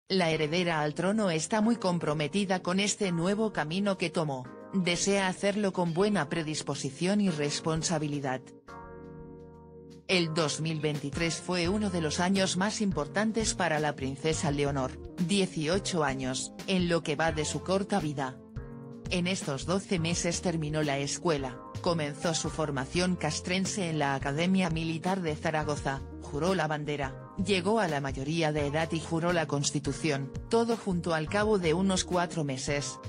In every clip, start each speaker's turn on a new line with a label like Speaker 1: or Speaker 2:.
Speaker 1: La heredera al trono está muy comprometida con este nuevo camino que tomó, desea hacerlo con buena predisposición y responsabilidad. El 2023 fue uno de los años más importantes para la princesa Leonor, 18 años, en lo que va de su corta vida. En estos 12 meses terminó la escuela, comenzó su formación castrense en la Academia Militar de Zaragoza, juró la bandera, llegó a la mayoría de edad y juró la Constitución, todo junto al cabo de unos 4 meses.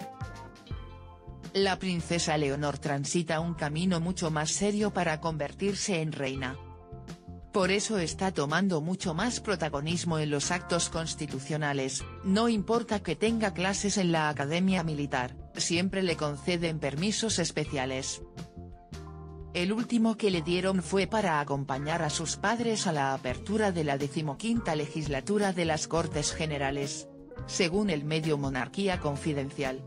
Speaker 1: La princesa Leonor transita un camino mucho más serio para convertirse en reina. Por eso está tomando mucho más protagonismo en los actos constitucionales, no importa que tenga clases en la Academia Militar, siempre le conceden permisos especiales. El último que le dieron fue para acompañar a sus padres a la apertura de la 15ª legislatura de las Cortes Generales. Según el medio Monarquía Confidencial.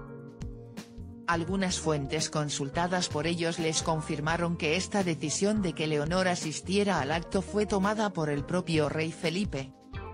Speaker 1: Algunas fuentes consultadas por ellos les confirmaron que esta decisión de que Leonor asistiera al acto fue tomada por el propio rey Felipe.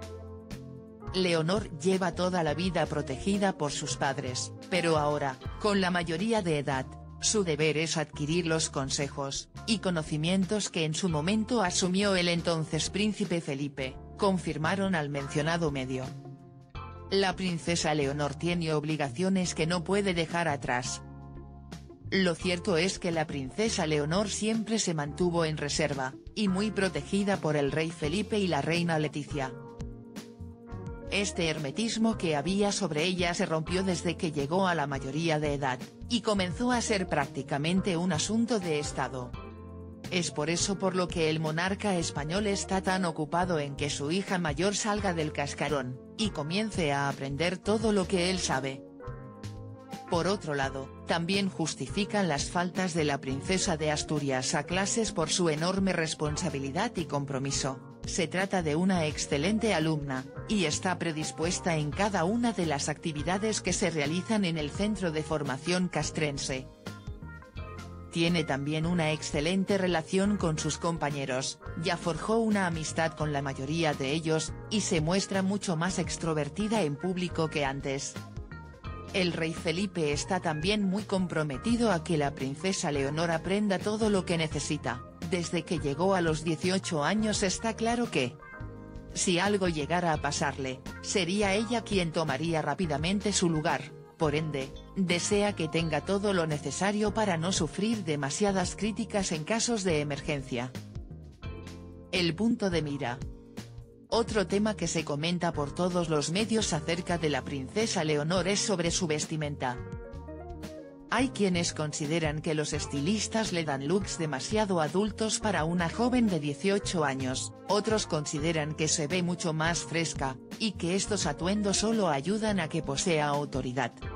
Speaker 1: Leonor lleva toda la vida protegida por sus padres, pero ahora, con la mayoría de edad, su deber es adquirir los consejos y conocimientos que en su momento asumió el entonces príncipe Felipe, confirmaron al mencionado medio. La princesa Leonor tiene obligaciones que no puede dejar atrás. Lo cierto es que la princesa Leonor siempre se mantuvo en reserva, y muy protegida por el rey Felipe y la reina Leticia. Este hermetismo que había sobre ella se rompió desde que llegó a la mayoría de edad, y comenzó a ser prácticamente un asunto de Estado. Es por eso por lo que el monarca español está tan ocupado en que su hija mayor salga del cascarón, y comience a aprender todo lo que él sabe. Por otro lado, también justifican las faltas de la princesa de Asturias a clases por su enorme responsabilidad y compromiso. Se trata de una excelente alumna, y está predispuesta en cada una de las actividades que se realizan en el centro de formación castrense. Tiene también una excelente relación con sus compañeros, ya forjó una amistad con la mayoría de ellos, y se muestra mucho más extrovertida en público que antes. El rey Felipe está también muy comprometido a que la princesa Leonor aprenda todo lo que necesita. Desde que llegó a los 18 años está claro que, si algo llegara a pasarle, sería ella quien tomaría rápidamente su lugar, por ende, desea que tenga todo lo necesario para no sufrir demasiadas críticas en casos de emergencia. El punto de mira. Otro tema que se comenta por todos los medios acerca de la princesa Leonor es sobre su vestimenta. Hay quienes consideran que los estilistas le dan looks demasiado adultos para una joven de 18 años, otros consideran que se ve mucho más fresca, y que estos atuendos solo ayudan a que posea autoridad.